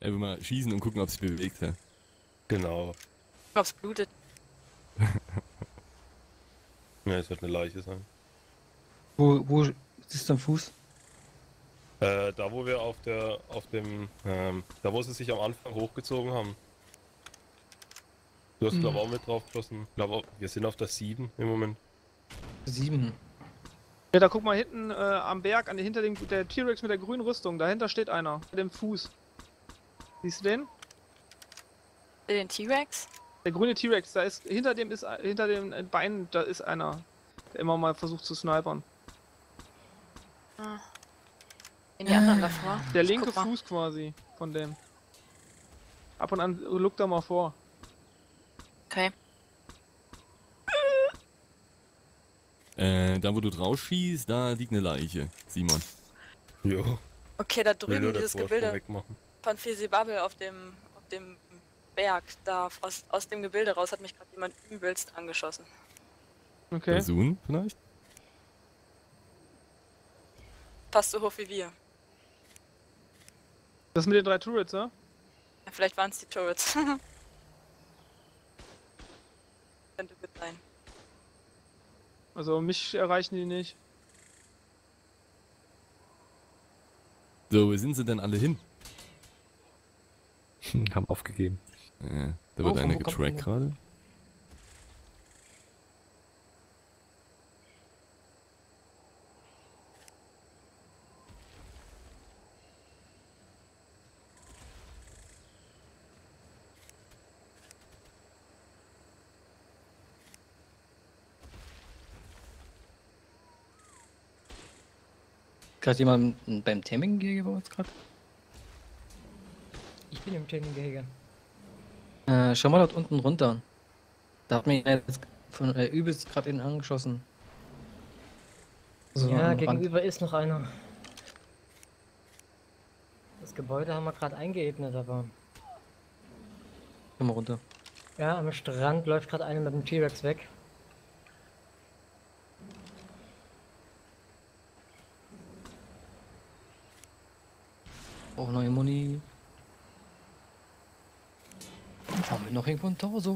Einfach mal schießen und gucken, ob es bewegt hat. Genau. Ob's blutet. Ja, es wird eine Leiche sein. Wo ist dein Fuß? Da wo wir da wo sie sich am Anfang hochgezogen haben. Du hast glaube auch mit drauf geschossen. Wir sind auf der 7 im Moment. 7. Ja, da guck mal hinten am Berg, hinter dem der T-Rex mit der grünen Rüstung. Dahinter steht einer. Mit dem Fuß. Siehst du den? Den T-Rex? Der grüne T-Rex, da ist hinter den Beinen, da ist einer, der immer mal versucht zu snipern. Ah. In die anderen davor. Der Ich linke guck mal. Fuß quasi von dem. Ab und an lookt er mal vor. Okay. Da wo du drauf schießt, da liegt eine Leiche, Simon. Jo. Okay, da Will drüben nur dieses das Vorsprung Gebilde wegmachen. von Fisibabel auf dem Berg. Da aus dem Gebilde raus hat mich gerade jemand übelst angeschossen. Okay. Versuchen vielleicht? Fast so hoch wie wir. Das mit den 3 Turrets, ja? Ja, vielleicht waren es die Turrets. Könnte gut sein. Also mich erreichen die nicht. So, wo sind sie denn alle hin? Haben aufgegeben. Da wird Oh, einer wo kommt getrackt denn- gerade. Gerade jemand beim Taming-Gehege bei uns gerade? Ich bin im Training-Gehege. Schau mal dort unten runter. Da hat mich jetzt von übelst gerade innen angeschossen. So, Ja, am Rand. gegenüber ist noch einer. Das Gebäude haben wir gerade eingeebnet, aber... Komm mal runter. Ja, am Strand läuft gerade einer mit dem T-Rex weg. Auch neue Muni. Haben wir noch irgendwo ein Torso?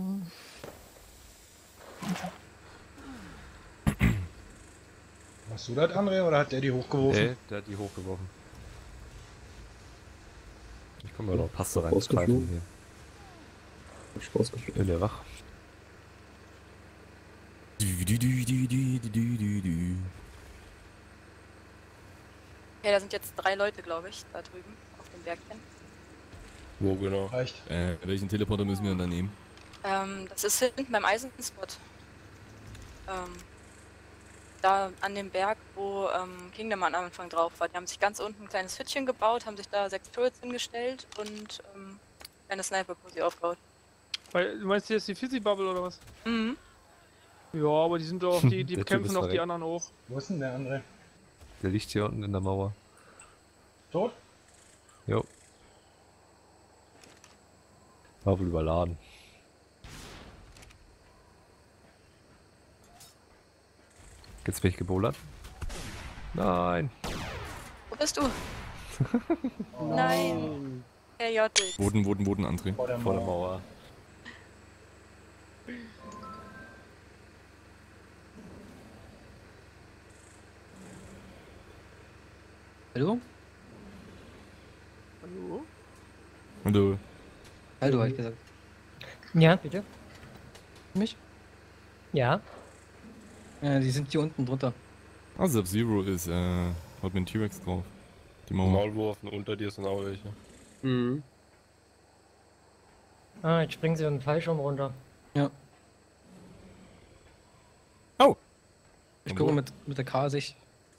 Hast du das, André, oder hat der die hochgeworfen? Der hat die hochgeworfen. Ich komme mal noch Paste rein. Rausgeflogen. Hier. Hab ich rausgeflogen. In der Wach. Okay, da sind jetzt 3 Leute, glaube ich, da drüben auf dem Bergchen. Wo genau? Reicht. Welchen Teleporter müssen wir dann nehmen? Das ist hinten beim Eisenspot. Da an dem Berg, wo Kingdom am Anfang drauf war. Die haben sich ganz unten ein kleines Hütchen gebaut, haben sich da 6 Turrets hingestellt und eine Sniper-Posi aufgebaut. Weil, du meinst jetzt die Fizzy-Bubble oder was? Mhm. Ja, aber die sind doch, die Der Typ bekämpfen ist doch die verreckt. anderen auch. Wo ist denn der andere? Der liegt hier unten in der Mauer. Tot? Jo. War wohl überladen. Jetzt bin ich gebowlert. Nein. Wo bist du? Nein. Herr Jottix. Boden, André. Vor der Vor der Mauer. Mauer. Hallo? Hallo? Hallo. Hallo, hab ich gesagt. Ja, bitte? Mich? Ja. Die sind hier unten drunter. Ah, Sub-Zero ist, hat mit dem T-Rex drauf. Die Mauer. Maulwurf und unter dir sind auch welche. Mhm. Ah, jetzt springen sie mit dem Fallschirm runter. Ja. Oh! Ich gucke mit der K-Sicht.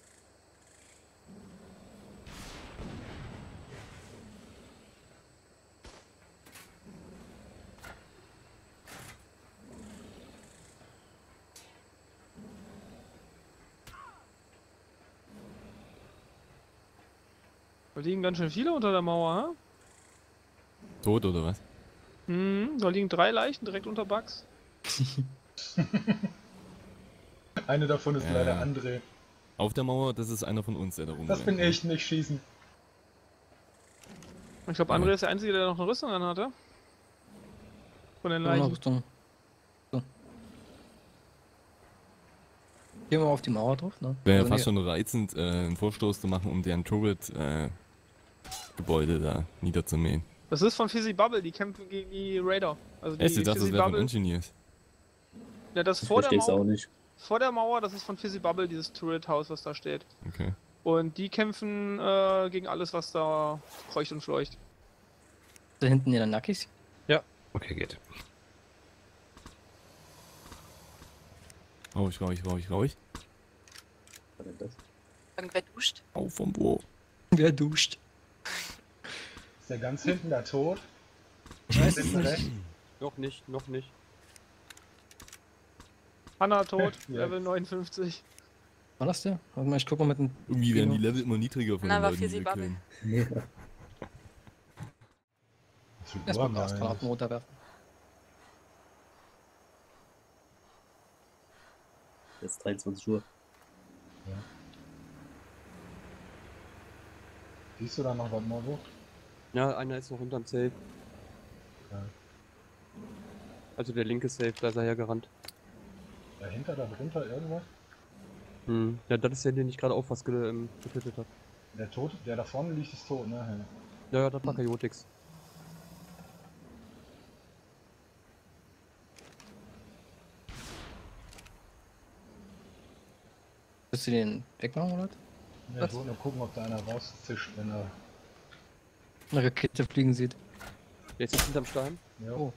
Da liegen ganz schön viele unter der Mauer, ha? Tot oder was? Da liegen 3 Leichen direkt unter Bugs. Eine davon ist Ja. leider André. Auf der Mauer, das ist einer von uns, der da rumrennt. Das bin ich, nicht schießen. Ich glaube, André ist der Einzige, der noch eine Rüstung an hatte. Von den Ohne Leichen. Rüstung. So. Gehen wir mal auf die Mauer drauf, ne? Wäre ja Also fast nee, schon reizend, einen Vorstoß zu machen, um deren Turret-Gebäude da niederzumähen. Das ist von Fizzy Bubble, die kämpfen gegen die Raider. Also die Ich dachte, das Fizzy wäre von Bubble. Engineers. Ja, das Ich vor der versteh's auch Mauer. nicht. Vor der Mauer, das ist von Fizzy Bubble, dieses Turret-Haus, was da steht. Okay. Und die kämpfen gegen alles, was da kreucht und fleucht. da hinten in der Nackis. Okay, geht. Rauch. Was war denn das? Irgendwer duscht. Auf vom Bo. Wer duscht? Ist der ganz hinten da tot? Ich weiß es Hinten nicht. rechts? Noch nicht. Hanna tot, Ja. Level 59. War das der? Warte mal, ich guck mal mit dem. Irgendwie werden die Genau. Level immer niedriger von Na, den war Leuten, die Fizzy wir Bubble. killen. Nee. Erstmal Gasgranaten runterwerfen. Jetzt 23 Uhr. Siehst du da noch was, Morbo? Ja, einer ist noch unterm Safe. Ja. Also der linke Safe, da ist er hergerannt. Dahinter, da drunter irgendwas? Ja, das ist der, den ich gerade auch fast getötet habe. Der Tote, der da vorne liegt, ist tot, ne? Ja, das war Chaotix. Willst du den wegmachen, oder? Ja, ich wollte nur gucken, ob da einer rauszischt, wenn er. Eine Rakete fliegen sieht. Der ist jetzt hinterm Stein. Ja. Oh.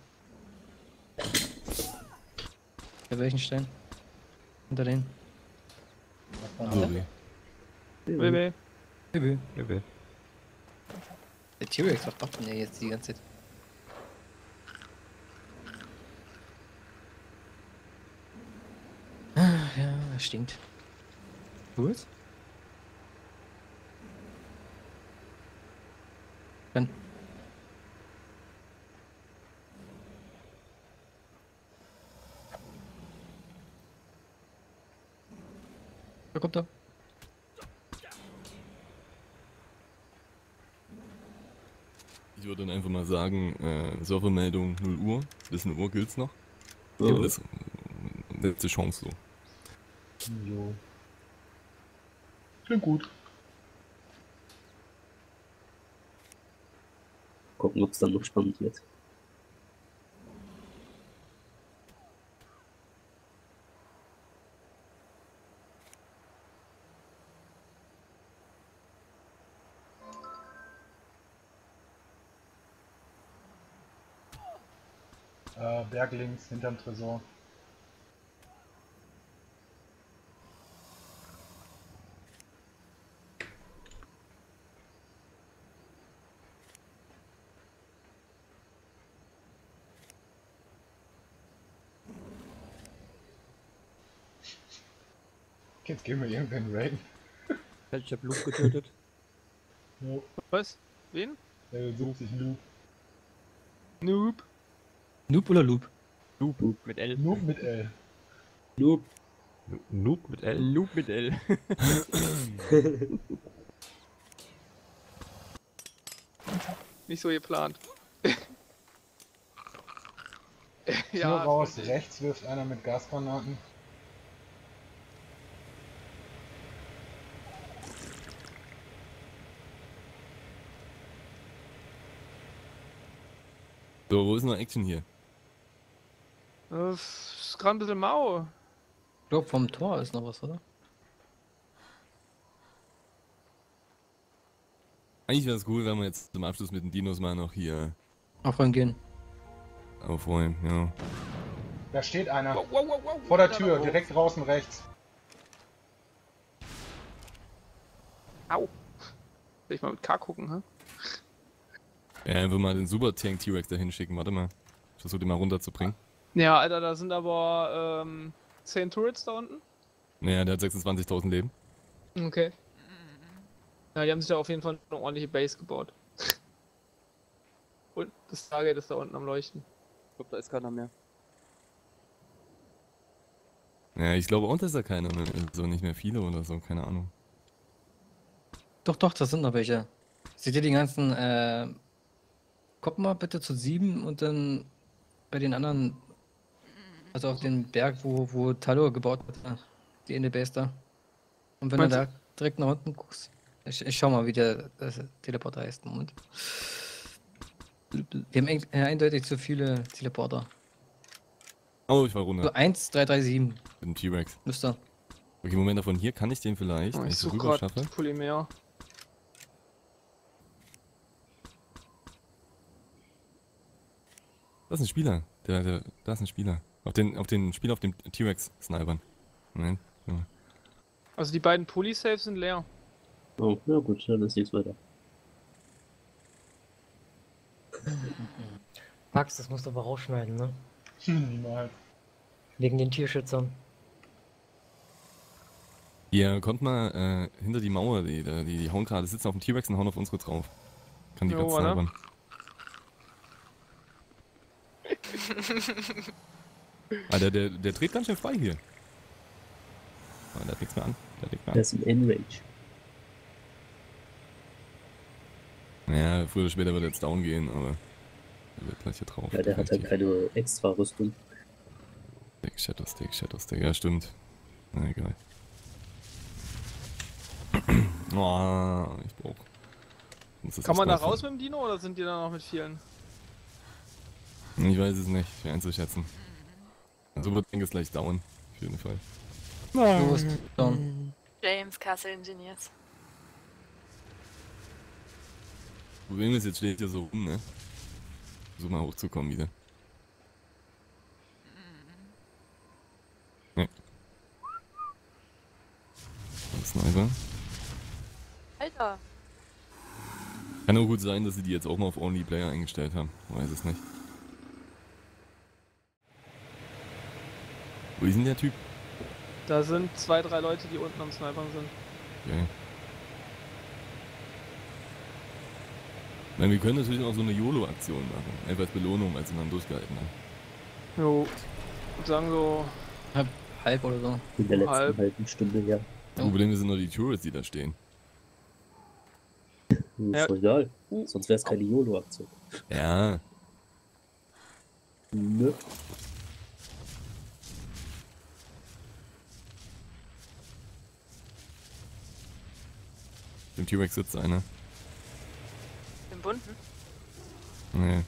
Bei welchen Stein? Hinter denen. So weh. Baby. Übel. Okay. Der T-Rex, was macht denn der jetzt die ganze Zeit? Ah, ja, das stinkt. Gut. Dann. Da kommt er. Ich würde dann einfach mal sagen, Servermeldung 0 Uhr. Bis 1 Uhr gilt's noch. Ja. Das ist letzte Chance so. Jo. Klingt gut. Gucken, ob es dann noch spannend wird. Berg links, hinterm Tresor. Jetzt gehen wir irgendeinen Raid. Ich hab Luke getötet. Jo, Was? Wen? Level 70 Loop. Noob. Noob oder Loop? Luke mit L. Noob mit L. Noob. Noob mit L. Luke mit L. Nicht so geplant. Tür raus, rechts wirft einer mit Gasgranaten. So, wo ist noch Action hier? Ist gerade ein bisschen mau. Ich glaube, vom Tor ist noch was, oder? Eigentlich wäre es cool, wenn wir jetzt zum Abschluss mit den Dinos mal noch hier Aufräumen gehen. aufräumen, ja. Da steht einer. Wow, wow, wow, wow. Vor der Tür, direkt draußen rechts. Au. Will ich mal mit K gucken, hä? Ja, einfach mal den Super Tank T-Rex dahin schicken, warte mal. Ich versuche den mal runterzubringen. Ja, Alter, da sind aber 10 Turrets da unten. Naja, der hat 26.000 Leben. Okay. Ja, die haben sich da auf jeden Fall eine ordentliche Base gebaut. Und das Stargate ist da unten am Leuchten. Ich glaube, da ist keiner mehr. Ja, ich glaube auch, dass da keiner mehr ist. So nicht mehr viele oder so, keine Ahnung. Doch, doch, das sind noch welche. Seht ihr die ganzen kommt mal bitte zu 7 und dann bei den anderen, also auf den Berg, wo Talo gebaut hat, die in der Base da. Und wenn du Meinst da direkt nach unten guckst, ich schau mal, wie der Teleporter heißt. Moment. Wir haben eindeutig zu viele Teleporter. Oh, ich war So runter. 1, 3, 3, 7. Mit dem T-Rex. Müsste. Okay, Moment, davon hier kann ich den vielleicht, Oh, wenn ich ich so suche rüber gerade schaffe. Polymer. Das ist ein Spieler. Da ist ein Spieler. Auf den Spieler auf dem T-Rex snipern. Moment. Ja. Also die beiden Polysaves sind leer. Oh, na gut, dann ist nichts weiter. Max, das musst du aber rausschneiden, ne? Niemals. Wegen den Tierschützern. Ihr kommt mal hinter die Mauer, die hauen gerade, sitzen auf dem T-Rex und hauen auf unsere drauf. Kann die Jo, ganz warte. snipern. Ah, der dreht ganz schön frei hier. Ah, der hat nichts mehr an. Der hat nichts mehr Der ist im Enrage. an. Ja, früher oder später wird er jetzt down gehen, aber er wird gleich hier drauf. Ja, der hat halt keine extra Rüstung. Shadowstick, ja stimmt. Na egal. Oh, ich brauch. Kann man da raus mit dem Dino oder sind die da noch mit vielen? Ich weiß es nicht, schwer einzuschätzen. Also wird Ding ist gleich down, auf jeden Fall. Du bist down. James Castle Engineers. Problem ist, jetzt steht hier so rum, ne? Versuch mal hochzukommen wieder. Ne. Sniper. Alter. Kann auch gut sein, dass sie die jetzt auch mal auf Only Player eingestellt haben. Weiß es nicht. Wo ist denn der Typ? Da sind 2, 3 Leute, die unten am Snipern sind. Okay. Ich meine, wir können natürlich auch so eine YOLO-Aktion machen. Einfach als Belohnung, als sie dann durchgehalten haben. Jo. Und sagen so, Halb oder so. In der letzten Halb. halben Stunde, ja. Das Problem sind nur die Turrets, die da stehen. Ist Ja. doch egal. Sonst wäre es keine YOLO-Aktion. Ja, Nö. im T-Rex sitzt einer. Den bunten. Nee.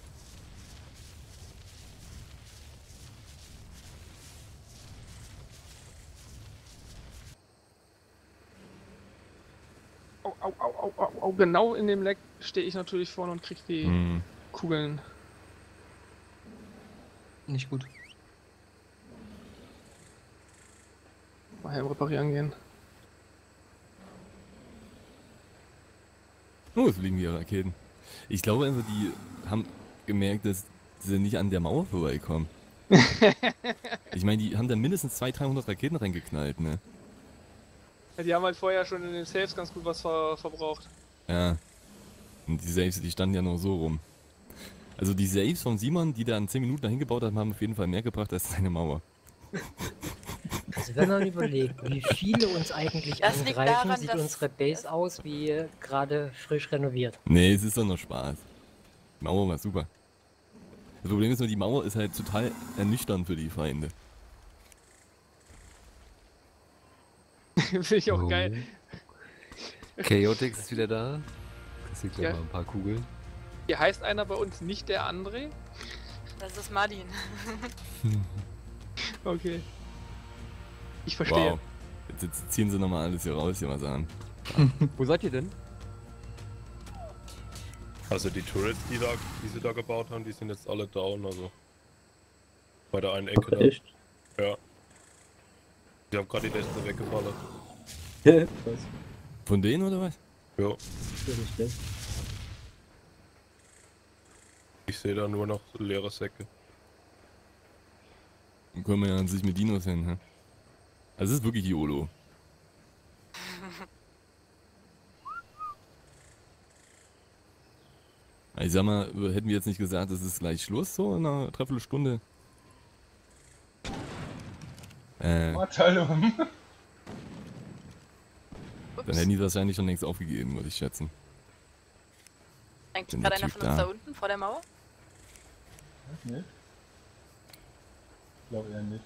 au, genau in dem Leck stehe ich natürlich vorne und krieg die Hm. Kugeln. Nicht gut. Mal Helm reparieren gehen. Oh, es fliegen die Raketen. Ich glaube einfach, die haben gemerkt, dass sie nicht an der Mauer vorbeikommen. Ich meine, die haben da mindestens 200, 300 Raketen reingeknallt, ne? Ja, die haben halt vorher schon in den Saves ganz gut was verbraucht. Ja. Und die Saves, die standen ja nur so rum. Also die Saves von Simon, die da in 10 Minuten dahin gebaut haben, haben auf jeden Fall mehr gebracht als seine Mauer. Also wenn man überlegt, wie viele uns eigentlich Das liegt angreifen, daran, sieht dass- unsere Base aus wie gerade frisch renoviert. Nee, es ist doch nur Spaß. Die Mauer war super. Das Problem ist nur, die Mauer ist halt total ernüchternd für die Feinde. Finde ich auch Oh. geil. Chaotix ist wieder da. Das sind gleich Ja. mal ein paar Kugeln. Hier heißt einer bei uns nicht der André. Das ist Martin. Okay. Ich verstehe. Wow. Jetzt ziehen sie nochmal alles hier raus, hier was an. Wo seid ihr denn? Also die Turrets, die sie da gebaut haben, die sind jetzt alle down, also bei der einen Ecke da. Echt? Ja. Die haben gerade die letzte weggefallen. Was? Von denen oder was? Ja. Ja, nicht schlecht. Ich sehe da nur noch leere Säcke. Dann kommen wir ja an sich mit Dinos hin, hä? Also es ist wirklich YOLO. Ich sag mal, hätten wir jetzt nicht gesagt, es ist gleich Schluss, so in einer Dreiviertelstunde? Abteilung. Dann hätten die wahrscheinlich schon längst aufgegeben, würde ich schätzen. Eigentlich Sind gerade der einer Typ von uns da? da unten vor der Mauer? Nee? Ich glaube eher nicht.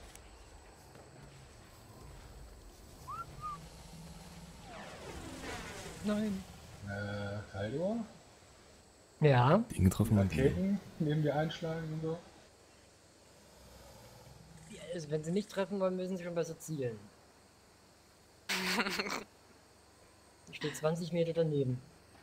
Nein. Kaldor? Ja, Den getroffen und die. Raketen neben dir einschlagen und so? also wenn sie nicht treffen wollen, müssen sie schon besser zielen. Ich stehe 20 Meter daneben.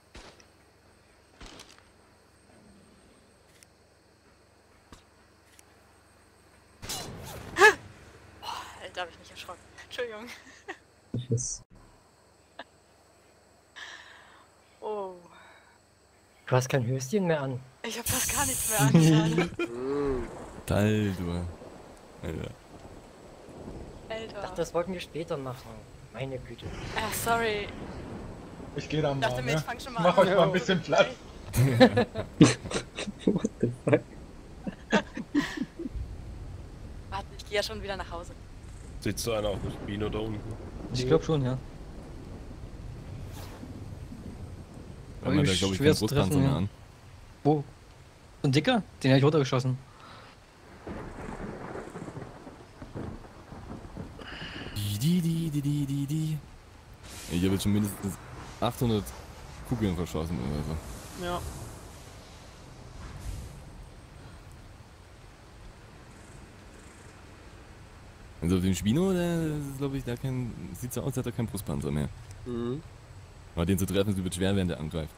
Alter, hab ich mich erschrocken. Entschuldigung. Das Oh. Du hast kein Höschen mehr an. Ich hab fast gar nichts mehr angetan. Taldur. Alter. Alter. Ach, das wollten wir später machen. Meine Güte. Ah, sorry. Ich gehe da Ich mal, dachte mir, ich ne? fang schon mal Mach an. euch mal ein bisschen Platz. What the fuck? Warte, ich gehe ja schon wieder nach Hause. Sitzt da einer auf dem Spino da unten? Ich glaube schon, ja. Da hat er, glaube ich, schwer keinen zu Brustpanzer treffen, mehr ja. an. Wo? So ein Dicker? Den habe ich runtergeschossen. Die. Ich habe jetzt schon mindestens 800 Kugeln verschossen oder so. Ja. Also auf dem Spino, der ist, glaube ich, sieht so aus, als hätte er keinen Brustpanzer mehr. Mhm. Aber den zu treffen, wird schwer, wenn der angreift.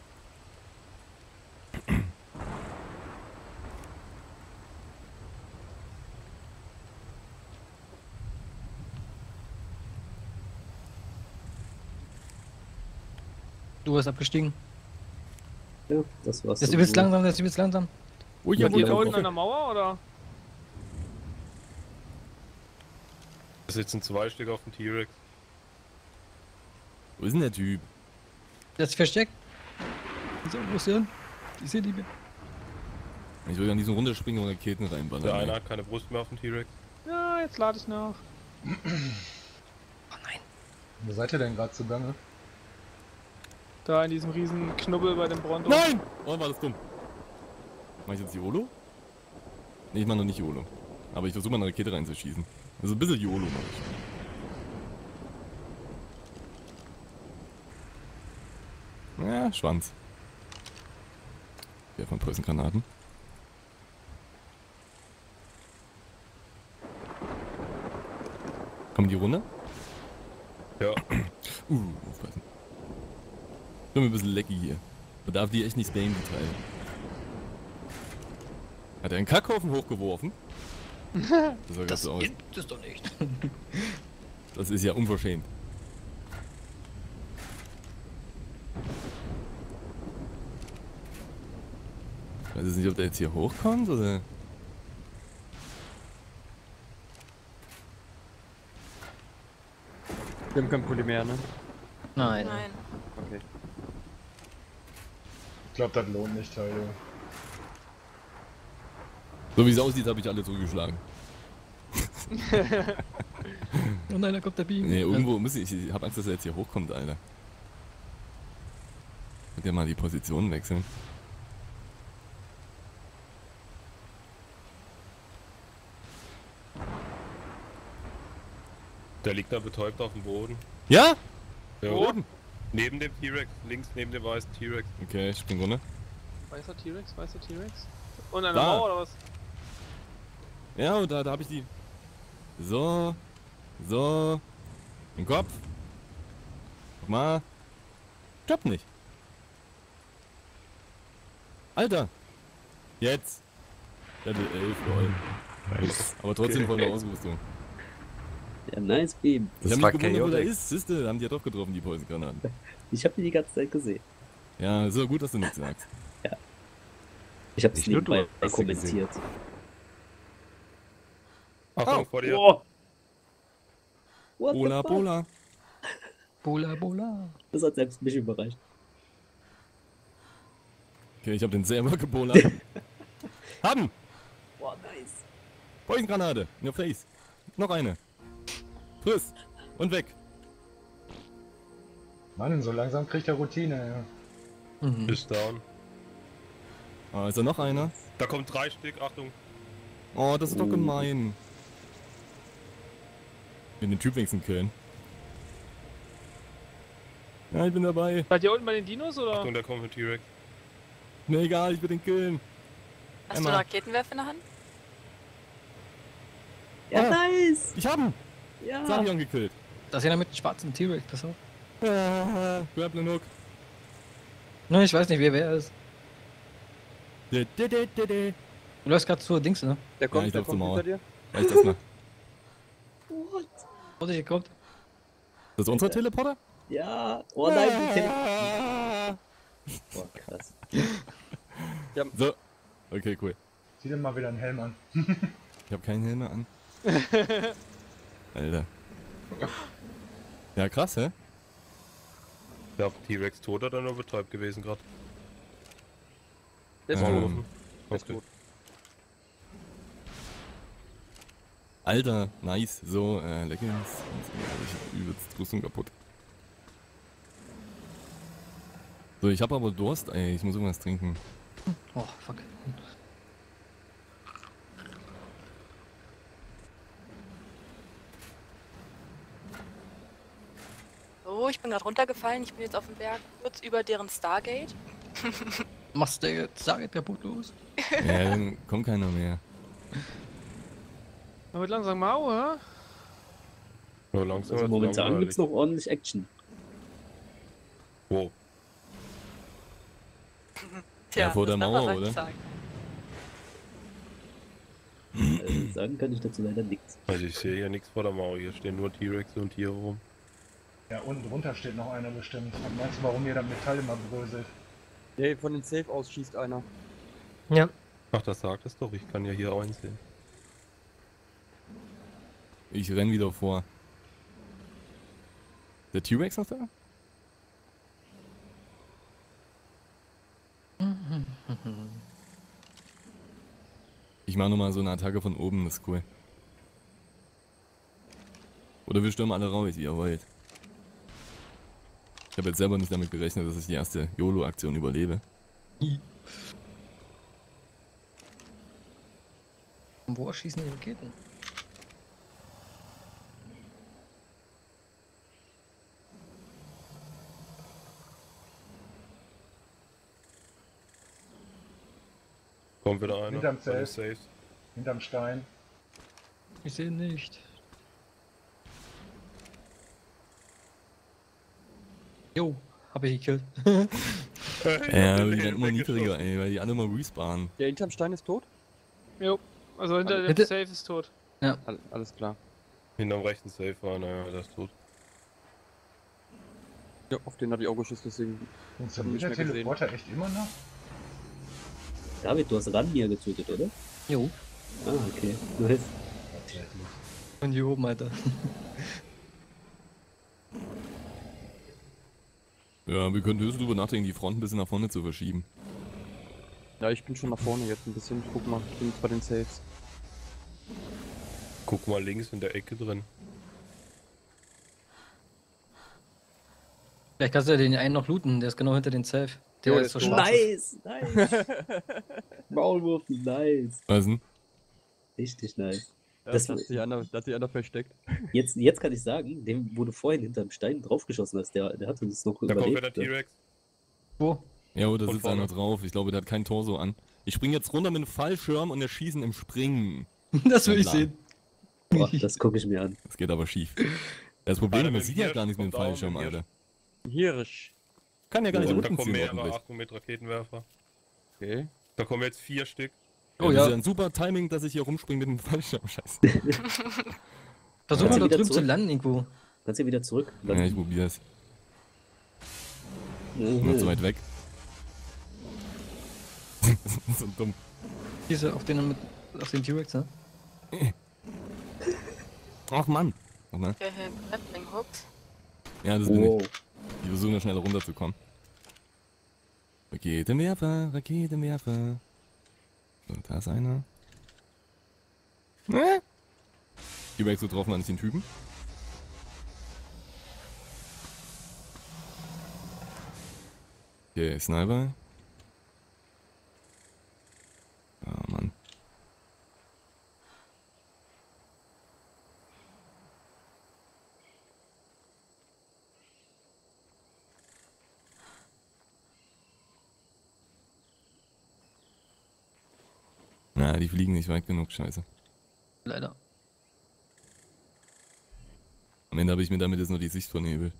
Du bist abgestiegen. Ja, das war's. Das ist übelst langsam, das ist übelst langsam. Oh, Ja, jawohl, da unten jawohl. an der Mauer, oder? Da sitzen 2 Stück auf dem T-Rex. Wo ist denn der Typ? Der ist versteckt. So, wo ist der? Ich sehe die. Ich will an diesen runterspringen und Raketen reinballern. Der ey. eine hat keine Brust mehr auf dem T-Rex. Ja, jetzt lade ich nach. Wo seid ihr denn gerade zugange? Da in diesem riesen Knubbel bei dem Bronto. Nein! Oh, war das dumm. Mach ich jetzt YOLO? Nee, ich mach noch nicht YOLO. Aber ich versuche mal eine Rakete reinzuschießen. Also ein bisschen YOLO mach ich. Ja, Schwanz. Der von Preußengranaten. Kommen die runter? Ja. Aufpassen. Ich bin ein bisschen lecky hier. Man darf die echt nicht spammen, die Teile. Hat er einen Kackhaufen hochgeworfen? Das sah grad so aus. gibt es doch nicht. Das ist ja unverschämt. Ich weiß jetzt nicht, ob der jetzt hier hochkommt oder. Wir haben kein Polymer, ne? Nein. Nein. Okay. Ich glaube, das lohnt nicht, Teile. So wie es aussieht, habe ich alle zurückgeschlagen. Oh nein, da kommt der Biegen. Nee, irgendwo muss ich. Ich habe Angst, dass er jetzt hier hochkommt, Alter. Könnt ihr mal die Position wechseln? Der liegt da betäubt auf dem Boden. Ja? Ja. Oben. Neben dem T-Rex, links neben dem weißen T-Rex. Okay, ich spring runter. Weißer T-Rex, weißer T-Rex. Und an Da. der Mauer oder was? Ja, und da habe ich die. So. So. Im Kopf. Nochmal. Klappt nicht. Alter. Jetzt. Level 11, lol. Aber trotzdem voll eine Ausrüstung. Ja, nice Beam. Ich Das hab war mich gewundert, wo der chaotic. ist. Siehste, haben die ja doch getroffen, die Poison-Granaten. Ich habe die die ganze Zeit gesehen. Ja, ist ja gut, dass du nichts sagst. Ich habe es Nicht nur du nebenbei hast sie gesehen. kommentiert. Achtung, vor dir. Oh. What the Bola, fuck? Bola. Bola, Bola. Das hat selbst mich überrascht. Okay, ich hab den selber gebowlert. Haben! Boah, nice. Poison-Granate. In your face. Noch eine. Friss. Und weg. Mann, so langsam kriegt er Routine, ja. Mhm. Ist down. Oh, ist da noch einer? Da kommen 3 Stück, Achtung. Oh, das ist doch gemein. Ich will den Typ wenigstens killen. Ja, ich bin dabei. Seid ihr unten bei den Dinos oder? Achtung, da kommt ein T-Rex. Mir egal, ich will den killen. Hast Emma. du einen Raketenwerfer in der Hand? Ja, Ah. nice! Ich hab ihn! Ja! Savion gekillt. Da ist einer mit dem schwarzen T-Rex, pass auf. Grappling Hook. Ne, ich weiß nicht, wer ist. De. Du läufst gerade zur Dings, ne? Der kommt, ich der lauf zur kommt Mauer. hinter dir. Reicht das mal? Vorsicht, kommt. Das ist unser Teleporter? Ja! Oh nein, die Tele Boah, krass. So. Okay, cool. Zieh dir mal wieder einen Helm an. Ich hab keinen Helm mehr an. Alter. Ja, krass, hä? Ja, T-Rex tot oder nur betäubt gewesen gerade? Der ist tot. Der ist Okay. tot. Alter, nice. So, Leggings. Ich hab übelst Rüstung kaputt. So, ich hab aber Durst, ey. Ich muss irgendwas trinken. Oh, fuck. So, ich bin gerade runtergefallen. Ich bin jetzt auf dem Berg, kurz über deren Stargate. Machst du jetzt Stargate kaputt los? Ja, dann kommt keiner mehr. Man wird langsam mau, hä? Nur langsam Also wird's momentan langweilig. gibt's noch ordentlich Action. Wow. Ja, vor der das darf Mauer, man oder? nicht sagen. Sagen kann ich dazu leider nichts. Also ich sehe hier nichts vor der Mauer. Hier stehen nur T-Rex und Tiere rum. Ja, unten drunter steht noch einer bestimmt. Was meinst du, warum hier das Metall immer bröselt? Nee, von den Safe aus schießt einer. Ja. Ach, das sagt es doch. Ich kann ja hier auch einsehen. Ich renn wieder vor. Der T-Rex noch da? Ich mach nochmal so eine Attacke von oben, das ist cool. Oder wir stürmen alle raus, wie ihr wollt. Ich habe jetzt selber nicht damit gerechnet, dass ich die erste YOLO-Aktion überlebe. Und wo schießen die Raketen? Kommt wieder einer. Hinterm Bei den Safe. Safes. Hinterm Stein. Ich sehe nicht. Jo, hab ich gekillt. Ja, die werden immer niedriger, ey, weil die alle immer respawnen. Der hinterm Stein ist tot? Jo. Also hinter dem Bitte? Safe ist tot. Alles klar. Hinterm rechten Safe war einer, der ist tot. Ja, auf den hatte ich auch geschossen, deswegen. Funktioniert nicht der mehr gesehen. Teleporter echt immer noch? David, du hast Ranmir getötet, oder? Jo. Ah, okay. Nice. Und hier oben, Alter. Ja, wir können höchstens drüber nachdenken, die Front ein bisschen nach vorne zu verschieben. Ja, ich bin schon nach vorne jetzt ein bisschen. Guck mal, ich bin jetzt bei den Saves. Guck mal links in der Ecke drin. Vielleicht kannst du ja den einen noch looten, der ist genau hinter den Safe. Der Jo, ist so der ist schwarz. Nice! Maulwurf, nice. Was denn? Richtig nice. Ja, Das- da hat sich einer versteckt. Jetzt kann ich sagen, dem, wo du vorhin hinterm Stein draufgeschossen hast, der hat uns noch Da kommt wieder überlebt. T-Rex. Wo? Ja, oder Von sitzt vorne. einer drauf. Ich glaube, der hat kein Torso an. Ich spring jetzt runter mit einem Fallschirm und wir schießen im Springen. Das will ich Plan. sehen. Boah, das gucke ich mir an. Das geht aber schief. Das Problem ist, Einer man mit sieht dem ja Hirsch gar nichts mit dem kommt auch, Fallschirm, mit dem Alter. Hirsch. Kann ja gar nicht Ja, so Da unten kommen ziehen, mehrere, hoffentlich. Achtung mit Raketenwerfer. Okay. Da kommen jetzt 4 Stück. Ja, Oh das ja. ist ja ein super Timing, dass ich hier rumspringe mit dem Fallschirm. Scheiße. Versuch Ja, mal da wieder drüben zu zurück. landen irgendwo. Kannst du wieder zurück? Ja, ich probier's. Mhm. Nicht so weit weg. So dumm. Diese auf den T-Rex, ne? Ach Mann. Nochmal. Okay, hier Grappling Hooks. Ja, das bin ich. Wow. Die versuchen da schneller runterzukommen. Raketenwerfer, Raketenwerfer. So, da ist einer. T-Rex so drauf, man nicht den Typen. Okay, Sniper. Na, die fliegen nicht weit genug, scheiße. Leider. Am Ende habe ich mir damit jetzt nur die Sicht vernebelt.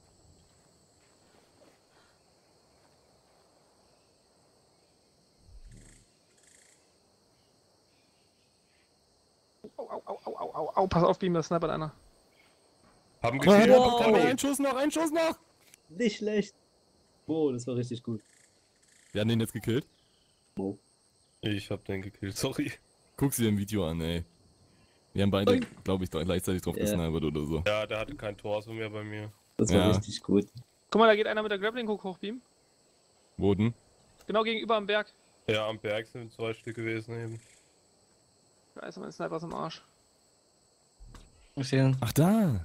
Au, pass auf, Beam, da snipert einer. Haben Ah, gekillt. ein Schuss noch, ein Schuss noch! Nicht schlecht. Oh, das war richtig gut. Wir haben den jetzt gekillt. Oh. Ich hab den gekillt, sorry. Guck sie im Video an, ey. Wir haben beide, glaube ich, gleichzeitig drauf Ja. gesnipert oder so. Ja, der hatte kein Torso mehr bei mir. Das war Ja. richtig gut. Guck mal, da geht einer mit der Grappling Hook hoch, Beam. Boden. Genau gegenüber am Berg. Ja, am Berg sind 2 Stück gewesen eben. Da ist mein Sniper am Arsch. Ich sehe. Ach, da!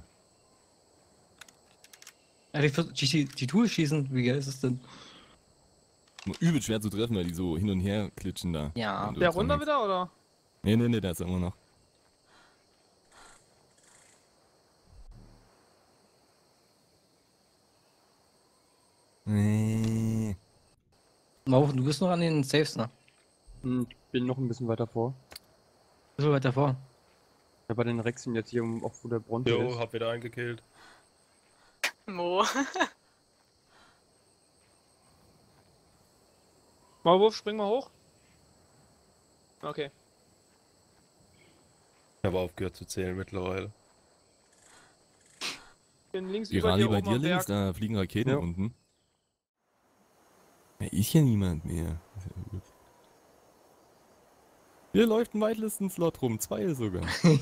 Ja, die Tour schießen, wie geil ist es denn? Übel schwer zu treffen, weil die so hin und her klitschen da. Ja. Wenn du Der dran runter hängst. wieder, oder? Nee, der ist immer noch. Nee. Mau, du bist noch an den Saves, ne? Ich bin noch ein bisschen weiter vor. Bist du weiter vor? Ja, bei den Rexen jetzt hier, auch wo der Bronte Jo, ist. hab wieder einen gekillt. Mo. Maulwurf, spring mal hoch. Okay. Ich habe aufgehört zu zählen mittlerweile. Bin links Die über Rallye dir bei oben dir am links, Berg. da fliegen Raketen Ja. unten. Ja, ich ja niemand mehr. Das ist ja gut. Hier läuft ein Whitelisten-Slot rum, 2 sogar.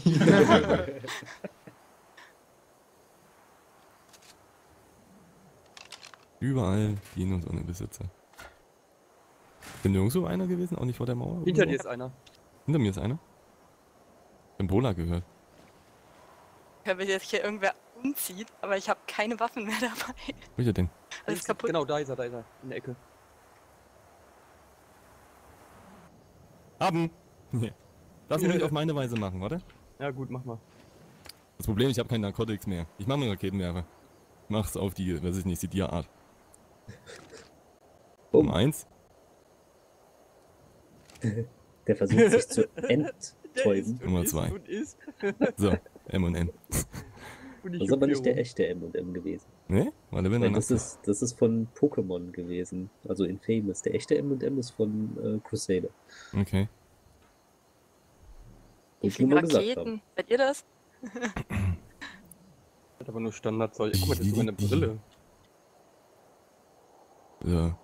Überall Dinos ohne Besitzer. Bin nirgendwo einer gewesen? Auch nicht vor der Mauer? Hinter irgendwo? dir ist einer. Hinter mir ist einer? Ich hab Bola gehört. Ich habe jetzt hier irgendwer umzieht, aber ich habe keine Waffen mehr dabei. Wo ist er denn? Alles kaputt. Genau, da ist er, in der Ecke. Haben! Nee. Lass mich nicht auf meine Weise machen, warte. Ja gut, mach mal. Das Problem, ich habe keinen Narcotics mehr. Ich mache mir Raketenwerfer. Mach's auf die, weiß ich nicht, die Dia-Art. Bumm. 1. Der versucht sich zu enttäuben. Nummer 2. So, M&M. Das ist aber nicht der echte M&M gewesen. Ne? War der Nein, Winter das ist von Pokémon gewesen. Also Infamous. Der echte M&M ist von Crusader. Okay. Die Wollte ich nur fliegen mal gesagt haben. Raketen. Seid ihr das? Hat aber nur Standardzeug. Guck mal, das ist sogar eine Brille. So.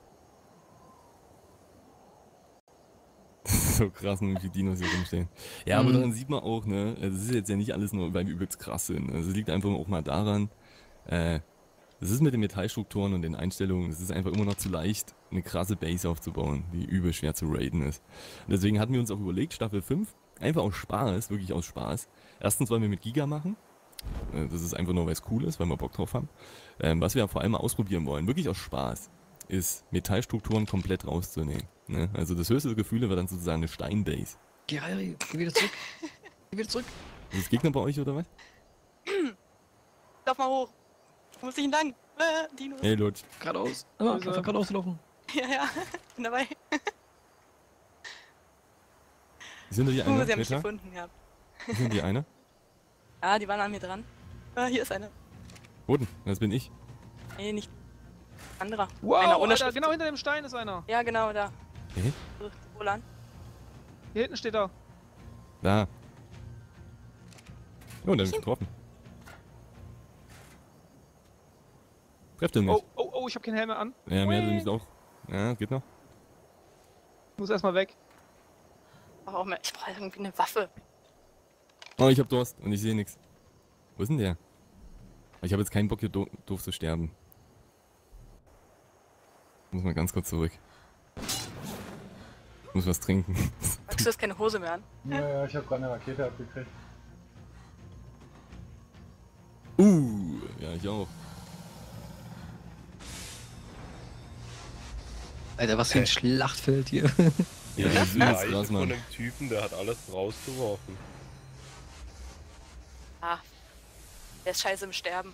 Das ist so krass, wie viele Dinos hier rumstehen. Ja, aber daran sieht man auch, ne, es ist jetzt ja nicht alles nur, weil wir übelst krass sind. Also es liegt einfach auch mal daran, es ist mit den Metallstrukturen und den Einstellungen, es ist einfach immer noch zu leicht, eine krasse Base aufzubauen, die übel schwer zu raiden ist. Und deswegen hatten wir uns auch überlegt, Staffel 5, einfach aus Spaß, wirklich aus Spaß. Erstens wollen wir mit Giga machen. Das ist einfach nur, weil es cool ist, weil wir Bock drauf haben. Was wir vor allem mal ausprobieren wollen, wirklich aus Spaß, ist Metallstrukturen komplett rauszunehmen. Ne? Also das höchste Gefühl wird dann sozusagen eine Steinbase. Geh wieder zurück. Geh wieder zurück. Ist das Gegner bei euch oder was? Lauf mal hoch. Wo muss ich denn lang? Dinos. Hey Lutsch. Geradeaus. Immer, einfach geradeaus laufen. Ja, bin dabei. Sind da die Sie einer? haben mich Greta? gefunden gehabt. Sind die einer? Ja, die waren an mir dran. Hier ist einer. Boden, das bin ich. Nee, nicht. Anderer. Wow, Einer ohne Alter, Schrift. genau hinter dem Stein ist einer. Ja, genau, da. Okay. Roland. Hier hinten steht er. Da. Oh, der ist getroffen. Trefft den nicht. Oh, ich hab keinen Helm mehr an. Ja, mehr nämlich auch. Ja, geht noch. Muss erstmal weg. Ich brauche irgendwie eine Waffe. Oh, ich hab Durst und ich sehe nichts. Wo ist denn der? Ich habe jetzt keinen Bock, hier doof zu sterben. Muss mal ganz kurz zurück. Ich muss was trinken. Max, du hast keine Hose mehr an. Ja, ich habe gerade eine Rakete abgekriegt. Ja, ich auch. Alter, was für ein Schlachtfeld hier. Ja, Das das ist ist Leiche krass, von Mann. einem Typen, der hat alles rausgeworfen. Ah. Der ist scheiße im Sterben.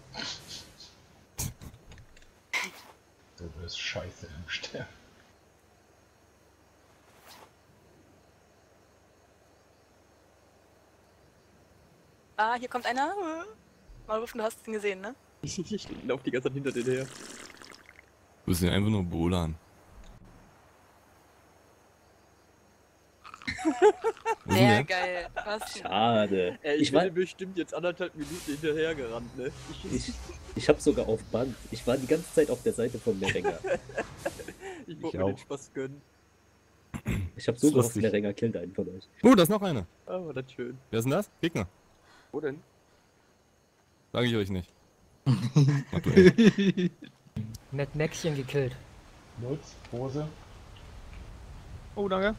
Du bist scheiße im Sterben. Ah, hier kommt einer. Mal rufen, du hast ihn gesehen, ne? Ich lauf die ganze Zeit hinter dir her. Du bist ja einfach nur Bolan. Wo ist denn Sehr der? geil. Was? Schade. Ich war, bin bestimmt jetzt 1,5 Minuten hinterher gerannt, ne? ich habe sogar auf Band. Ich war die ganze Zeit auf der Seite von Merenga. Ich wollte mir den Spaß gönnen. Ich habe so Das ist gehofft, lustig. Merenga killt einen von euch. Oh, da ist noch einer. Ah, war das schön. Wer ist denn das? Gegner. Wo denn? Sag ich euch nicht. Aktuell. Mit Maxchen gekillt. Lutz, Hose. Oh, danke.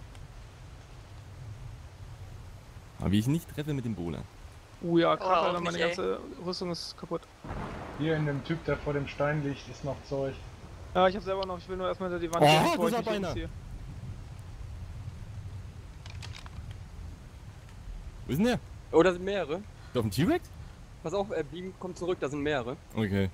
Aber wie ich nicht treffe mit dem Bolan. Ja, Oh, krass, auch Alter, meine nicht, ey. ganze Rüstung ist kaputt. Hier in dem Typ, der vor dem Stein liegt, ist noch Zeug. Ja, ich hab selber noch, ich will nur erstmal hinter die Wand Oh, gehen, bevor das ich ist mich aber einer. umziehe. Wo ist denn der? Oh, da sind mehrere. Auf dem T-Rex? Pass auf, Beam kommt zurück, da sind mehrere. Okay.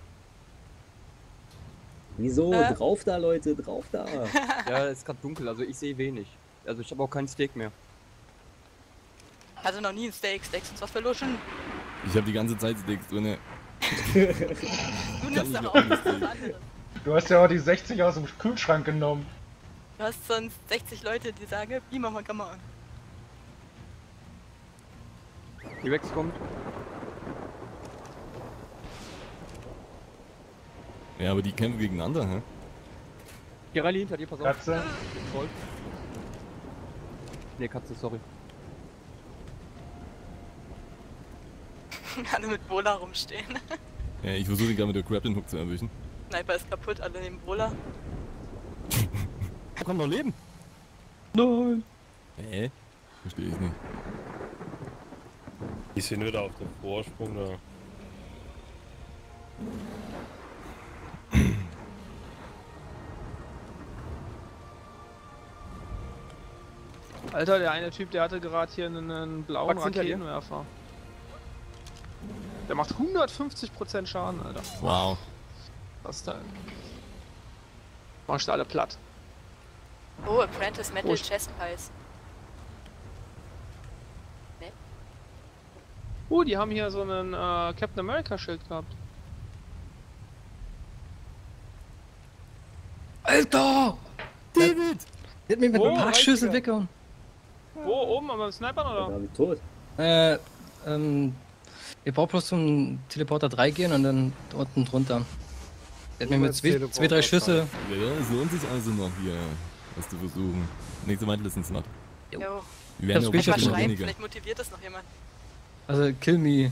Wieso? Drauf da, Leute, drauf da. Ja, es ist gerade dunkel, also ich sehe wenig. Also ich habe auch keinen Steak mehr. Hatte noch nie ein Steak. Steaks sind was für Luschen. Ich habe die ganze Zeit Steaks drinne. Du Kann nimmst ich doch mir auch auch was nicht anderes. Du hast ja auch die 60 aus dem Kühlschrank genommen. Du hast sonst 60 Leute, die sagen, wie machen wir Kamera an. Die Rex kommt. Ja, aber die kämpfen gegeneinander, hä? Hier Riley hinter dir, pass auf. Katze. Voll. Ne, Katze, sorry. Alle mit Bola rumstehen. Ja, ich versuche ihn gerade mit der Grappling Hook zu erwischen. Sniper ist kaputt, alle nehmen Bola. Er kann noch leben. Nein. Hä? Verstehe ich nicht. Die sind wieder auf dem Vorsprung da. Alter, der eine Typ, der hatte gerade hier einen blauen Max, hinter dir? Raketenwerfer. Der macht 150% Schaden, Alter. Wow. Das Teil. Machst du alle platt. Oh, Apprentice Metal Oh, Chest Pies. Oh, die haben hier so einen Captain America Schild gehabt. Alter! David! Der hat mich mit Oh, ein paar Alter. Schüssen weggehauen. Wo, oben, am Snipern Da oder? war ich tot. Ihr braucht bloß zum Teleporter 3 gehen und dann unten drunter. Der hat mir mit zwei, drei Schüsse. Ja, es lohnt sich also noch hier, was zu versuchen. Nächste Mal ist ein Slot. Jo. Wir Das werden ja Bild auch schon Mal immer schreiben, weniger. vielleicht motiviert das noch jemand. Also kill me.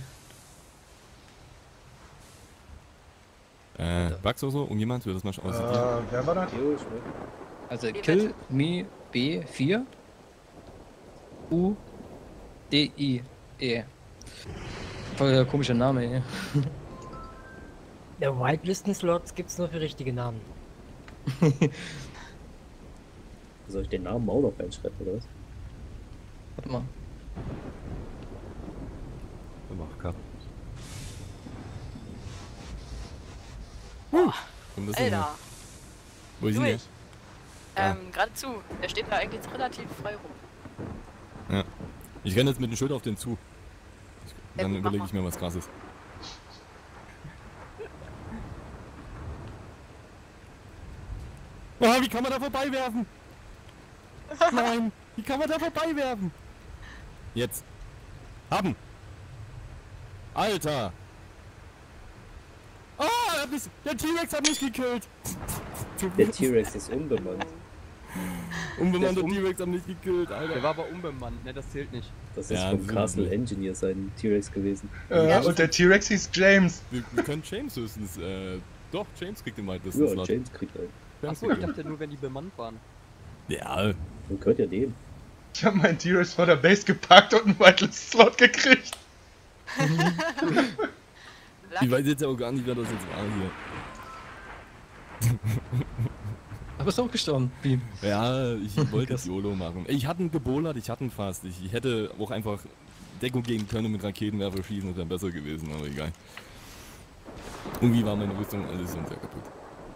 Bugs oder so? Irgendjemand? Will das mal aussehen? Wer war das? Jo, ich will. Also Wie kill me B4 U D I E. Voll komischer Name, ey. Der Whitelisten-Slots gibt's nur für richtige Namen. Soll ich den Namen auch noch reinschreiben, oder was? Warte mal. Mach Cup. Kommt das hin? Alter, Wo ist denn durch. Ja. Geradezu. Der steht da eigentlich relativ frei rum. der? Ja. Ich renne jetzt mit dem Schild auf den zu. Ja, Dann gut, mach überlege mal. ich mir was krasses. Ah, wie kann man da vorbeiwerfen? Nein, wie kann man da vorbeiwerfen? Jetzt. Haben. Alter. Ah, der T-Rex hat mich gekillt. Der T-Rex ist unbemannt. Unbemannter Der ist T-Rex hat mich gekillt, Alter. Der war aber unbemannt, ne, das zählt nicht. Das ist Ja, vom so- Castle Engineer sein T-Rex gewesen. Und der T-Rex hieß James. Wir können James höchstens, doch, James kriegt den White Ja, Slot. James kriegt einen. James Achso, ich kriegt den. dachte nur, wenn die bemannt waren. Ja, Man gehört ja dem. Ich habe meinen T-Rex vor der Base gepackt und einen Whitelist-Slot gekriegt. ich weiß jetzt auch gar nicht, wer das jetzt war hier. Aber ist auch gestorben, Beam. Ja, ich wollte das YOLO machen. Ich hatte ihn gebowlert, ich hatte ihn fast. Ich hätte auch einfach Deckung gehen können und mit Raketenwerfer schießen, das wäre besser gewesen, aber egal. Irgendwie war meine Rüstung alles sehr kaputt.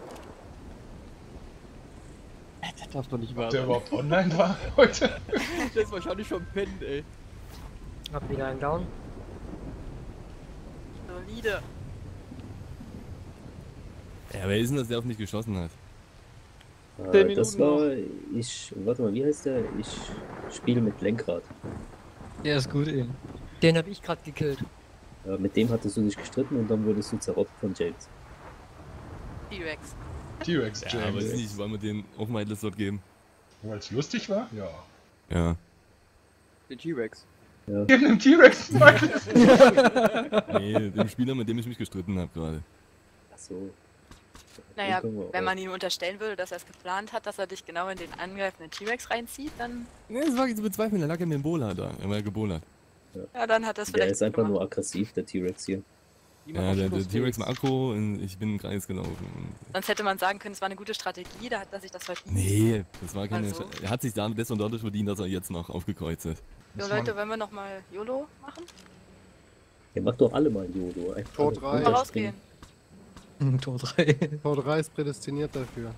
Das darf doch nicht wahr Ob der sein. überhaupt online war heute? Der ist wahrscheinlich schon pennt, ey. Hab wieder einen Down. solide. Ja, wer ist denn das, der auf mich geschossen hat? 10 Das Minuten war ich. Warte mal, wie heißt der? Ich spiele mit Lenkrad. Der ist gut, ey. Den habe ich gerade gekillt. Mit dem hattest du dich gestritten und dann wurdest du zerrottet von James. T-Rex. T-Rex Ja, aber James. nicht, wollen wir den auf mein List dort geben? Weil es lustig war? Ja. Ja. Den T-Rex. Geben dem T-Rex Nee, dem Spieler, mit dem ich mich gestritten habe gerade. Achso. Naja, wenn man ihm unterstellen würde, dass er es geplant hat, dass er dich genau in den angreifenden T-Rex reinzieht, dann... Ne, das war ich zu bezweifeln, der lag ja mit dem Bola da. Er war ja gebolat. Ja, dann hat er es Der vielleicht ist einfach gemacht. nur aggressiv, der T-Rex hier. Ja, der T-Rex Makro und ich bin im Kreis gelaufen. Sonst hätte man sagen können, es war eine gute Strategie, da hat er sich das verdient. Nee, das war keine. Also. Er hat sich das und dadurch verdient, dass er jetzt noch aufgekreuzt hat. So Leute, wollen wir nochmal YOLO machen? Der macht doch alle mal YOLO. Tor 3. Mal rausgehen. Tor 3. Tor 3 ist prädestiniert dafür.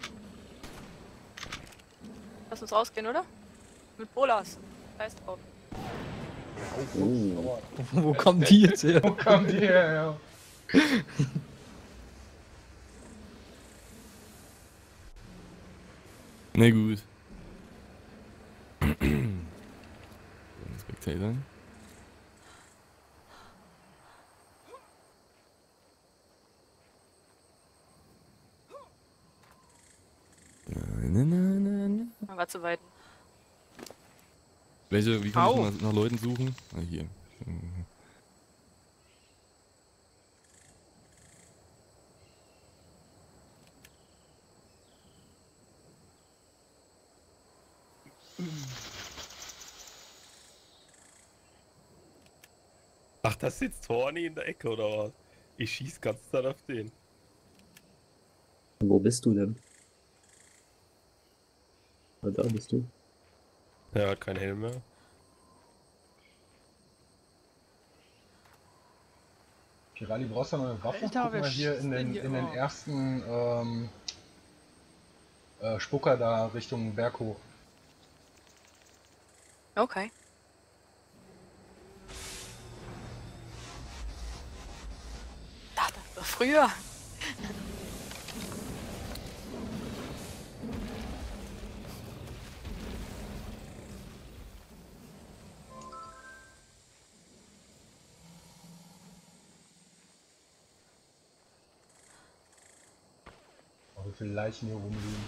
Lass uns rausgehen, oder? Mit Bolas. Scheiß drauf. Oh. Wo kommen die jetzt her? Wo kam die her? Ja. Na gut. Spectator. War zu weit. Wie kann ich nach Leuten suchen? Ah, hier. Ach, da sitzt Horny in der Ecke oder was? Ich schieß ganz Zeit auf den. Wo bist du denn? Da bist du. Er hat keinen Helm mehr. Kirali, brauchst du noch eine Waffe? Alter, Guck wer mal hier in schießt denn den, hier in den immer? ersten Spucker da Richtung Berg hoch. Okay. Dachte, früher. Oh, wie viele Leichen hier rumliegen.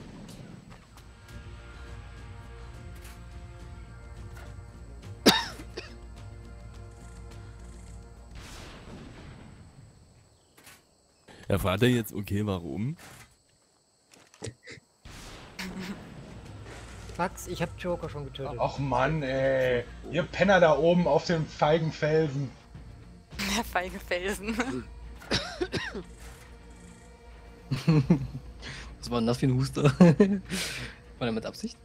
Er fragt er jetzt, okay, warum? Max, ich hab Joker schon getötet. Ach Mann, ey. Ihr Penner da oben auf dem feigen Felsen. Der feige Felsen. Was war denn das für ein Huster? War der mit Absicht?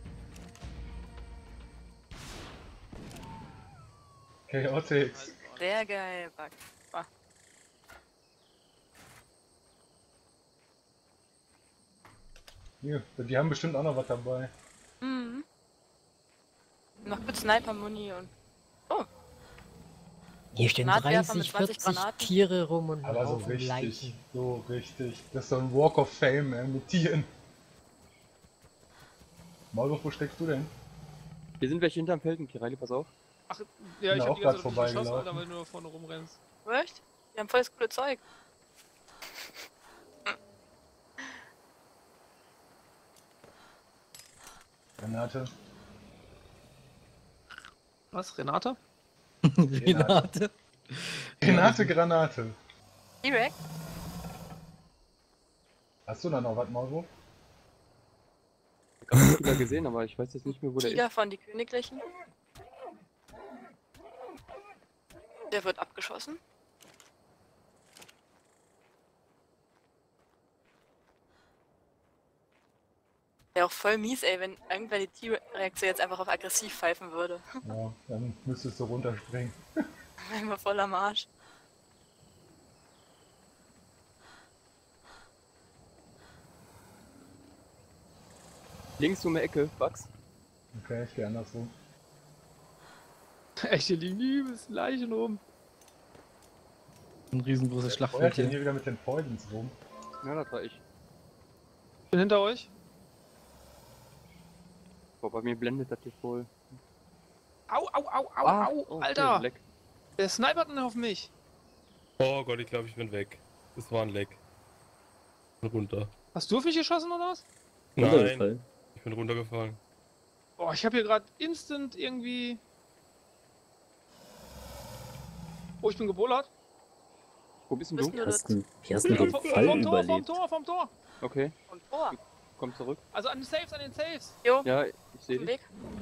Chaotix. Sehr geil, Bug. Ah. Hier, die haben bestimmt auch noch was dabei. Mhm. Noch gut Sniper-Muni und... Oh, Hier stehen Granatwerfer 30, mit 20 40 Granaten. Tiere rum und Aber so Haufen richtig, Leichen. so richtig. Das ist so ein Walk of Fame, ey, mit Tieren. Maulwurf, wo steckst du denn? Hier sind welche hinterm Felden, Kirali, pass auf. Ach, ja, Bin ich auch hab die ganze grad Zeit auf dich geschossen, vorbeigelaufen. Alter, weil du da vorne rumrennst. echt? Die haben voll das coole Zeug. Renate. Was, Renate? Renate. Renate Granate. T-Rex? Hast du da noch was, Maulwurf? Ich hab einen Spieler gesehen, aber ich weiß jetzt nicht mehr, wo der Tiger ist. von die Königlichen. Der wird abgeschossen. Wäre auch voll mies, ey, wenn irgendwer die T-Rex jetzt einfach auf aggressiv pfeifen würde. Ja, dann müsstest du runterspringen. Wären wir voll am Arsch. Links um die Ecke, Bugs. Okay, ich geh andersrum. Echt, hier liegen übelst Leichen rum. Ein riesengroßes Feuert Schlachtfeld denn hier. hier wieder mit den Poisons rum? Ja, das war ich. Bin hinter euch. Boah, bei mir blendet das hier voll. Au, au, au, au, Ah, au, okay, Alter! Leck. Der snipert denn auf mich. Oh Gott, ich glaube, ich bin weg. Das war ein Leck. Ich bin runter. Hast du auf mich geschossen oder was? Nein, Runtergefallen. ich bin runtergefallen. Boah, ich habe hier gerade instant irgendwie... Oh, ich bin gebollert. Wo bist denn Bist du? du das? Wie hast du den Fall Vom Tor, vom überlebt? Tor, vom Tor. Okay, Vom Tor. komm zurück. Also an den Saves, an den Saves. Jo, Ja, ich sehe auf dem dich. Weg.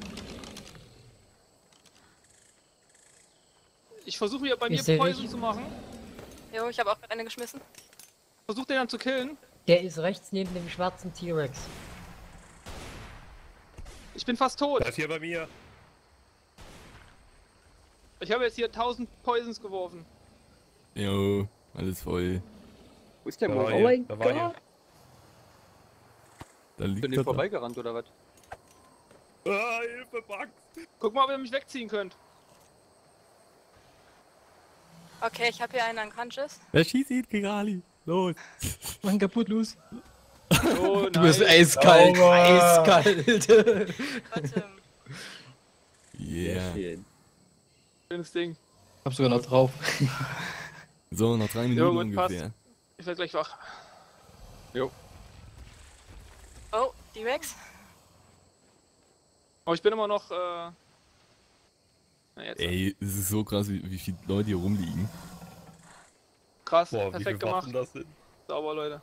Ich versuche hier bei Ich mir seh Poison dich. zu machen. Jo, ich habe auch gerade eine geschmissen. Versuch den dann zu killen. Der ist rechts neben dem schwarzen T-Rex. Ich bin fast tot. Der ist hier bei mir. Ich habe jetzt hier 1000 Poisons geworfen. Jo, alles voll. Wo ist der Da war Mo? Oh hier. mein Da war hier. Gott! Da Bin liegt den er da. vorbeigerannt oder was? Ah, Hilfe, Bugs! Guck mal, ob ihr mich wegziehen könnt. Okay, ich habe hier einen unconscious. Wer schießt ihn, Kigali? Los! Mann, kaputt, los. Oh, Du bist nice. eiskalt, Sauber. eiskalt. Warte, Yeah. Schön. Schönes Ding. Hab sogar noch drauf. So, noch 3 Jo, Minuten gut, passt. ungefähr. Ich werde gleich wach. oh, D-Rex. Aber ich bin immer noch, Na jetzt. Ey, es ist so krass, wie viele Leute hier rumliegen. Krass, Boah, wie viele perfekt gemacht. Waffen das sind. Sauber, Leute.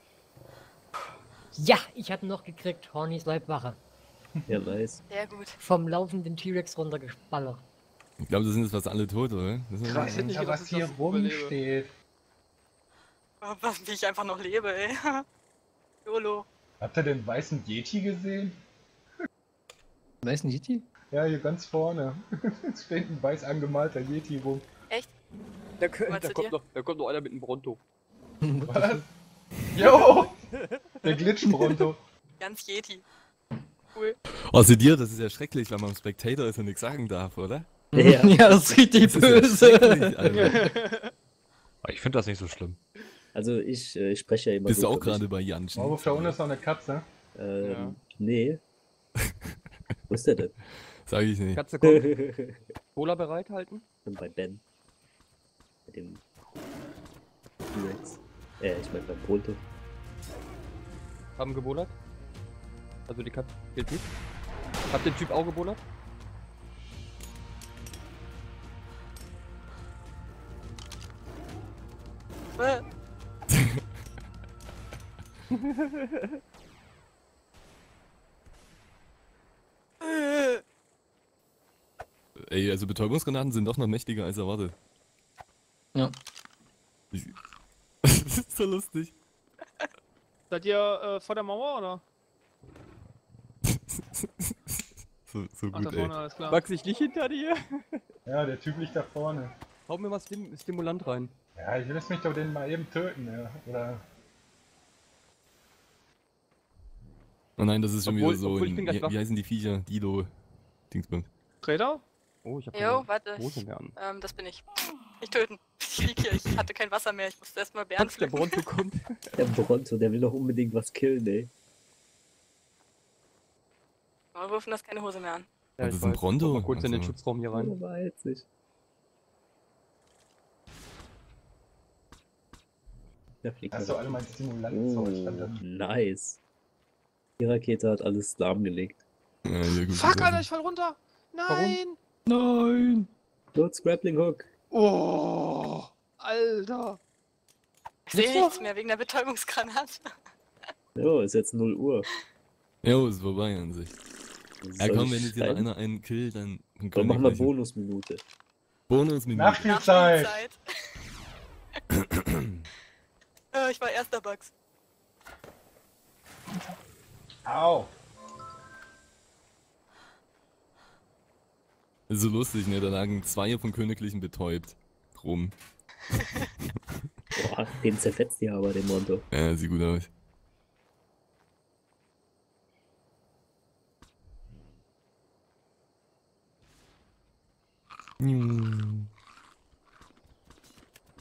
Ja, ich hatte noch gekriegt, Hornys Leibwache. Ja, nice. Sehr gut. Vom laufenden T-Rex runtergeballert. Ich glaube, das sind jetzt fast alle tot, oder? Das ist Krass. Ich hätte nicht ja, gedacht, was dass ich hier das überlebe. rumsteht. Wie ich einfach noch lebe, ey. YOLO. Habt ihr den weißen Yeti gesehen? Weißen Yeti? Ja, hier ganz vorne. Es steht ein weiß angemalter Yeti rum. Echt? Da, Meinst du dir? da kommt noch einer mit einem Bronto. Was? Jo! Der Glitschbronto. Ganz Yeti. Cool. Oh, seht ihr, das ist ja schrecklich, wenn man am Spectator ist und nichts sagen darf, oder? Ja. Ja, das ist richtig Das ist ja schrecklich, böse. Alter. Ich finde das nicht so schlimm. Also ich spreche ja immer Bist so du auch für mich. gerade bei Janschen? Maulwurf, da unten ist noch eine Katze. Ja. Nee. Wo ist der denn? Sag ich nicht. Katze kommt. Cola bereithalten. Und bei Ben. Bei dem T-Rex. Ich meine beim Pronto. Haben gebollert. Also die Katze gilt nicht. Habt den Typ auch gebollert? Ey, also Betäubungsgranaten sind doch noch mächtiger als erwartet. Ja. Das ist so lustig. Seid ihr vor der Mauer oder? So Ach, da gut, vorne, ey. alles klar. Max, ich nicht hinter dir? Ja, der Typ liegt da vorne. Hau mir mal Stimulant rein. Ja, ich lass mich doch den mal eben töten, ja. Oder. Oh nein, das ist schon Obwohl- wieder so obwohl ich ein, bin gleich wach. wie heißen die Viecher? Dido. Dingsbums. Greta? Oh, ich hab Jo, keine warte. Hose mehr an. Das bin ich. Nicht töten. Ich lieg hier, ich hatte kein Wasser mehr. Ich musste erstmal Beeren Hat's der pflücken. Bronto kommt. Der Bronto, der will doch unbedingt was killen, ey. Wir wirfen das keine Hose mehr an. Ja, Das ich ist ein weiß. Bronto? Guck mal kurz in den Also. Schutzraum hier rein. Oh, weiß ich. Da fliegt Hast er du alle weg. mein Stimulantenzeug Oh, verdammt. nice. Die Rakete hat alles lahmgelegt. Ja, hier, gut Fuck, getroffen. Alter, ich fall runter! Nein! Nein. Lutz Grappling Hook. Oh! Alter! Ich sehe nichts mehr wegen der Betäubungsgranate. Jo, ist jetzt 0 Uhr. Jo, ist vorbei an sich. Ja Soll komm, ich wenn jetzt hier schreiben? einer einen killt, dann Dann können machen wir gleich- Bonusminute. Bonusminute. Nachspielzeit! Ich war erster Bugs. Au! Ist so lustig, ne? Da lagen 2 von Königlichen betäubt rum. Boah, den zerfetzt ihr aber, den Monto. Ja, sieht gut aus.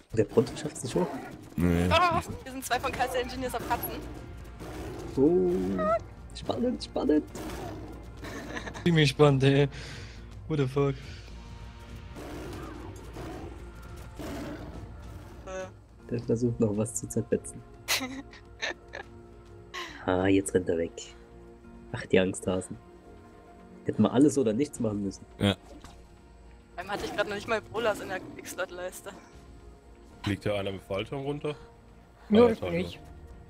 Der Pronto schafft es nicht hoch. Nee, Ah, wir sind 2 von Kaiser Engineers auf Katzen. Oh, spannend, spannend. Ziemlich spannend, ey. What the fuck? Der versucht noch was zu zerfetzen. Ah, jetzt rennt er weg. Ach, die Angsthasen. Hätten wir alles oder nichts machen müssen. Ja. Einmal hatte ich gerade noch nicht mal Bolas in der Quickslot-Leiste. Liegt ja einer mit Fallschirm runter? Nur Ah, ich toll, nicht.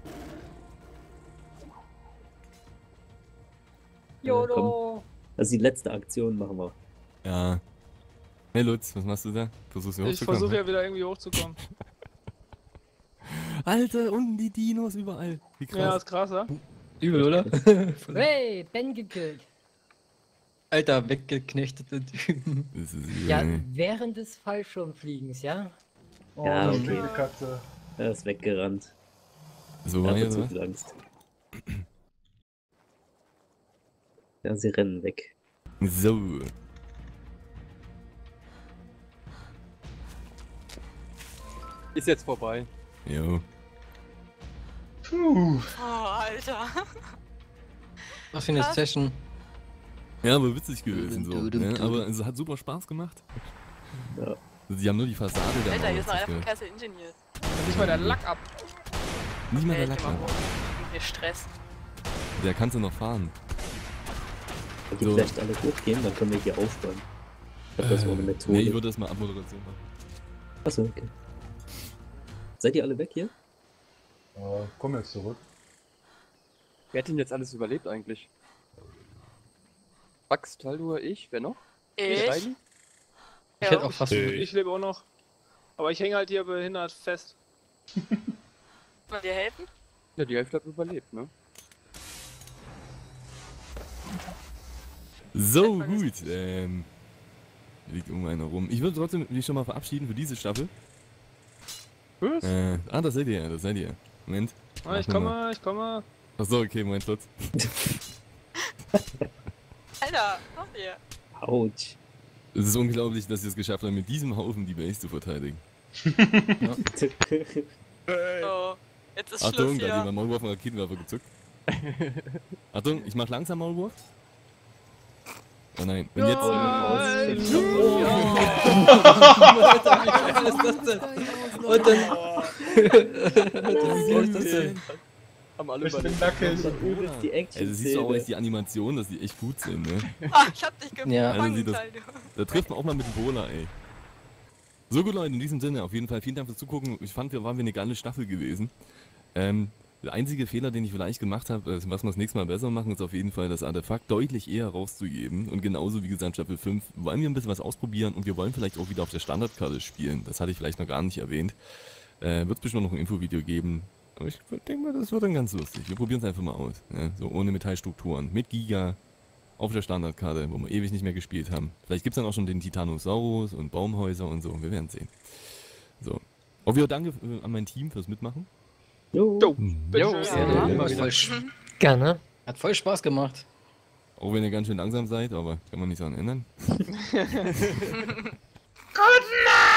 Ja, YOLO! Also die letzte Aktion machen wir. Ja. Hey Lutz, was machst du da? Versuchst du Ich hochzukommen? versuche ja wieder irgendwie hochzukommen. Alter, unten die Dinos überall. Wie krass. Ja, ist krass, ja? Übel, oder? Hey, Ben gekillt. Alter, weggeknechtete Typen. Das ist übel, Ja, ey. während des Fallschirmfliegens, ja? Oh, Ja, Die okay. Katze. Er ist weggerannt. So Er war hat ja zu was? viel Angst. Ja, sie rennen weg. So. Ist jetzt vorbei. Jo. Puh. Oh, Alter. Was für eine Krass. Session. Ja, aber witzig gewesen so. Du, du, Ne? du. Aber es hat super Spaß gemacht. Ja. Also, die haben nur die Fassade der Alter, hier ist noch Mauer einer von zerstört. Kaiser Engineers. Nicht mal der Lack ab. Nicht mal der Ey, Lack. geh mal ne? hoch. Wir Stress. Der kannst du noch fahren. Wenn die So. vielleicht alle hochgehen, dann können wir hier aufräumen. Ich glaube, das war eine Methode. Nee, ich würde das mal Abmoderation machen. Achso, okay. Seid ihr alle weg hier? Komm jetzt zurück. Wer hat denn jetzt alles überlebt eigentlich? Max, Taldur, ich, wer noch? Ich? Riley? Ich hätte auch fast. Ich lebe auch noch. Aber ich hänge halt hier behindert fest. Wollen dir helfen? Ja, die Hälfte hat überlebt, ne? So, gut. Liegt irgendwo einer rum. Ich würde trotzdem mich schon mal verabschieden für diese Staffel. Was? Das seid ihr, das seid ihr. Moment. Ah, ich Machen wir mal. komme. Achso, okay, Moment, Lutz. Alter, mach dir. Autsch. Es ist unglaublich, dass ihr es geschafft habt, mit diesem Haufen die Base zu verteidigen. So, jetzt ist Achtung, Schluss da hat hier. jemand Maulwurf und Raketenwerfer gezückt. Achtung, ich mach langsam Maulwurf. Oh nein, wenn jetzt... Alter, wie geil ist das denn? Und dann. Wie geil ist das denn? Haben alle Ich bin überlebt. nackig. Die Ey, du siehst doch auch echt die Animationen, dass die echt gut sind, ne? Ah, ich hab dich gefangen, Ja. Also sieht das- Taldo. Da trifft man auch mal mit dem Bola, ey. So gut, Leute, in diesem Sinne, auf jeden Fall vielen Dank fürs Zugucken. Ich fand, wir waren eine geile Staffel gewesen. Der einzige Fehler, den ich vielleicht gemacht habe, was wir das nächste Mal besser machen, ist auf jeden Fall das Artefakt deutlich eher rauszugeben. Und genauso wie gesagt, Staffel 5 wollen wir ein bisschen was ausprobieren und wir wollen vielleicht auch wieder auf der Standardkarte spielen. Das hatte ich vielleicht noch gar nicht erwähnt. Wird es bestimmt noch ein Infovideo geben. Aber ich denke mal, das wird dann ganz lustig. Wir probieren es einfach mal aus. Ne? So ohne Metallstrukturen, mit Giga, auf der Standardkarte, wo wir ewig nicht mehr gespielt haben. Vielleicht gibt es dann auch schon den Titanosaurus und Baumhäuser und so. Wir werden sehen. So. Auch wieder danke an mein Team fürs Mitmachen. Jo. Jo, Jo, bitteschön. sehr Ja, gut. Gerne. Hat voll Spaß gemacht. Auch wenn ihr ganz schön langsam seid, aber kann man nicht daran ändern. Guten Nacht!